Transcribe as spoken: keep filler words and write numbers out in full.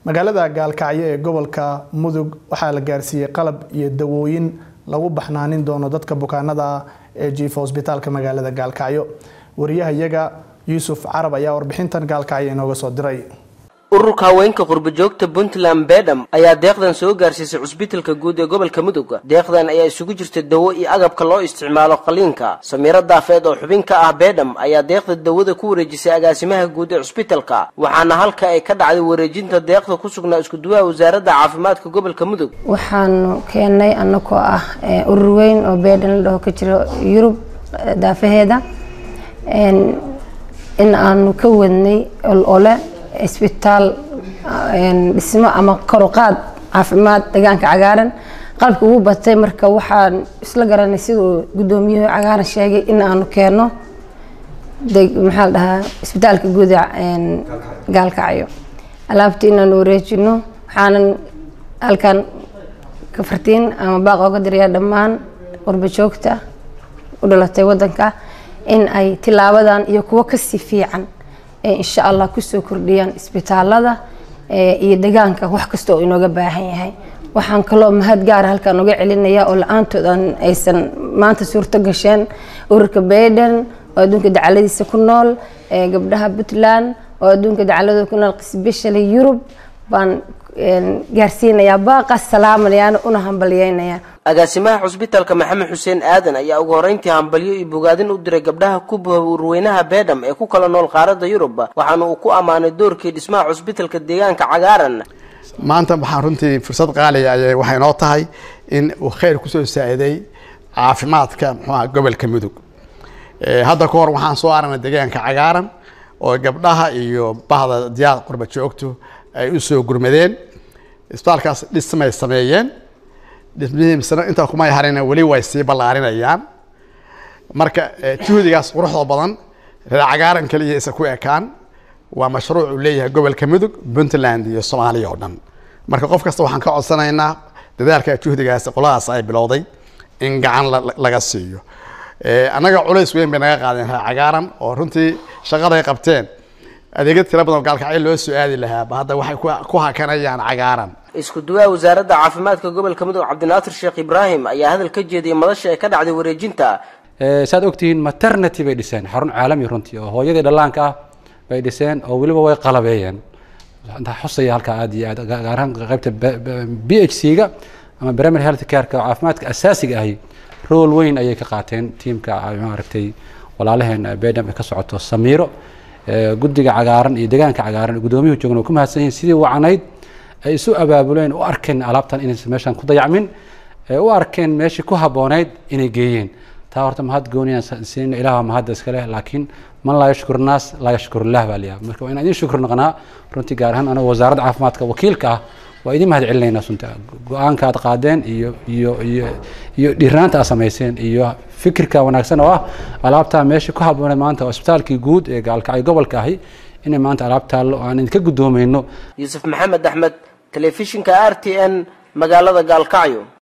magaalada Gaalkacyo ee gobolka Mudug waxaa la gaarsiiyay qalab iyo dawooyin lagu baxnaanin doono dadka bukaanada ee jiifa hospitaalka magaalada Gaalkacyo. wariyahayaga Yusuf Carab ayaa warbixintan Gaalkacyo inooga soo diray. ururka haweenka qurba joogta Puntland Bedham ayaa deeqdan soo gaarsiisay cusbitaalka guud ee gobolka Mudug. deeqdan ayaa isugu jirtay dawo iyo agabka loo isticmaalo qaliinka. Samiira Daafeed oo xubin ka ah Bedham ayaa deeqda dawada ku wareejisay agaasimaha guud ee cusbitaalka, waxaana halka ay ka dhacday wareejinta deeqda ku sugnaa isku duwaha wasaaradda caafimaadka gobolka Mudug. waxaan keenay annagoo ah urur weyn oo Bedham la dhaho ka jiro Yurub daafaheeda in aanu ka wadnay ole isbitaal dhismo ama koruqaad caafimaad deegaanka cagaaran qalabka ugu batay. marka waxaan isla garanay sidoo gudoomiyuhu cagaaran sheegay in aanu keeno maxaa la dhahaa isbitaalka guud ee Gaalkacyo alaabta inaanu wareejino. waxaanan halkan ka fartiin ama baaq uga dirayaa dhammaan qurba joogta u dhalatay wadanka in ay tilaabadan iyo kuwa ka sii fiican إن شاء الله كسو كرديان إسبيتالada iyo deegaanka wax kasta oo inooga baahan yahay. waxaan kaloo mahad gaar ah halkan uga celinayaa oo la'aantoodan aysan maanta suurto gasheen ururka Bedham oo adduunka dacaladiisa ku nool ee gabdhaha Puntland oo adduunka dacalada ku nool especially Europe baan gaarsiinayaa baaqa salaamayaan una hambalyeynaya. agaasimaha cusbitaalka Maxamed Xuseen Aadan ayaa ugu horeyntii hambalyo iyo bogaadin u diray gabdhaha ku urweynaha Bedham ee ku kala nool qaaradda Yurub, waxaana uu ku amaanay doorkii dhismaha cusbitaalka deegaanka cagaaran. maanta waxaan runtii fursad qaali ah waxay noo tahay in uu khayr ku soo saaciday caafimaadka muxuu gobolka Mudug. ee hadda ka hor waxaan soo aragnay deegaanka cagaaran oo gabdhaha iyo bahda diyaar qurba joogto ay u soo gurmadeen. isbitaalkaas dhismay sameeyeen dhismihiisana inta kuma yaharina wali way sii balaarinayaan. marka juhdigaas quruxda badan reer cagaaran kaliya isa ku ekaan waa mashruuc uu leeyahay gobolka Mudug, Puntland iyo Soomaaliya oo dhan. marka qof kasta waxaan ka codsanaynaa dadaalka juhdigaas qoladaas ay bilowday in gacan laga siiyo. ee anaga culays weyn bay naga qaadeen reer cagaaran oo runtii shaqada ay qabteen adeegyada tira badan Gaalkacyo loo soo aadi lahaa hadda waxay ku hakanayaan cagaaran. isku duwaha wasaaradda caafimaadka gobolka Mudug Cabdinaatir Sheekh Ibraahim ayaa hadal ka jeediyay madasha ay ka dhacday wareejinta. ee saad ogtiin maternity bay dhiseen xarun caalami runtii oo hooyada dhalaanka ah bay dhiseen oo waliba way qalabeeyeen. inta xusaya halka aad iyo aad gaar ahaan qaybta B H C-ga ama primary health care-ka caafimaadka asaasiga ah role weyn ayay ka qaateen tiimka maaragtay walaalaheen Bedham ee ka socoto Samiiro ee guddiga cagaaran iyo deegaanka cagaaran gudoomiyuhu joogno ku mahadsan yihiin sidii wacanayd ay isu abaabuleen u arkeen alaabtan inay meeshan ku dayacmin ee u arkeen meeshii ku haboonayd inay geeyeen. taa horta mahad gooniyaan siin ilaaha mahad iska leh laakiin man la yashkur naas la yashkur Allah baliya. marka waa in idin shukr noqonaa runtii gaar ahaan anaga wasaaradda caafimaadka wakiilka ah waa idin mahad celinayna sunta go'aanka aad qaadeen iyo iyo iyo iyo dhiraanta aad sameyseen iyo fikirka wanaagsan oo ah alaabta meeshii ku haboonayd maanta hospitaalkii guud ee Gaalkacyo gobolka ahi in maanta alaabta aan idin ka gudoomayno. Yusuf Maxamed Axmed, telefishinka R T N magaalada Gaalkacyo.